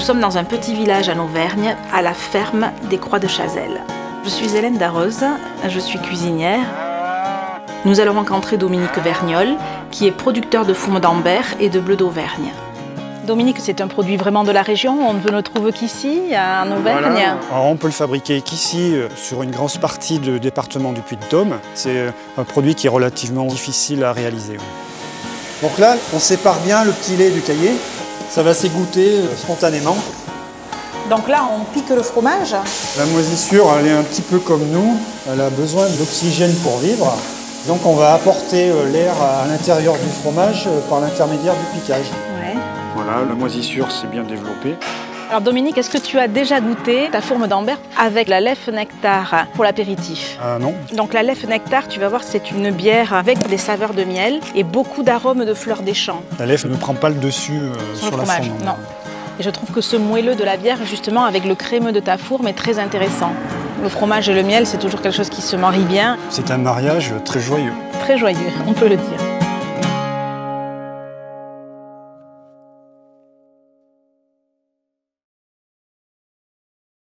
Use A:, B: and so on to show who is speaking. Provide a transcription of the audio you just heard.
A: sommes dans un petit village en Auvergne, à la ferme des Croix de Chazelles. Je suis Hélène Darreuse, je suis cuisinière. Nous allons rencontrer Dominique Vergnol, qui est producteur de fourme d'Ambert et de bleu d'Auvergne. Dominique, c'est un produit vraiment de la région, on ne le trouve qu'ici, en Auvergne.
B: Voilà. Alors, on peut le fabriquer qu'ici, sur une grosse partie du département du Puy-de-Dôme. C'est un produit qui est relativement difficile à réaliser. Donc là, on sépare bien le petit lait du caillé. Ça va s'égoutter spontanément.
A: Donc là, on pique le fromage.
B: La moisissure, elle est un petit peu comme nous. Elle a besoin d'oxygène pour vivre. Donc on va apporter l'air à l'intérieur du fromage par l'intermédiaire du piquage.
A: Ouais.
B: Voilà, la moisissure s'est bien développée.
A: Alors Dominique, est-ce que tu as déjà goûté ta fourme d'Ambert avec la Leffe Nectar pour l'apéritif?
B: Non.
A: Donc la Leffe Nectar, tu vas voir, c'est une bière avec des saveurs de miel et beaucoup d'arômes de fleurs des champs.
B: La Leffe ne prend pas le dessus
A: sur le
B: la
A: fromage,
B: fourme.
A: non. Et je trouve que ce moelleux de la bière, justement, avec le crémeux de ta fourme, est très intéressant. Le fromage et le miel, c'est toujours quelque chose qui se marie bien.
B: C'est un mariage très joyeux.
A: Très joyeux, on peut le dire.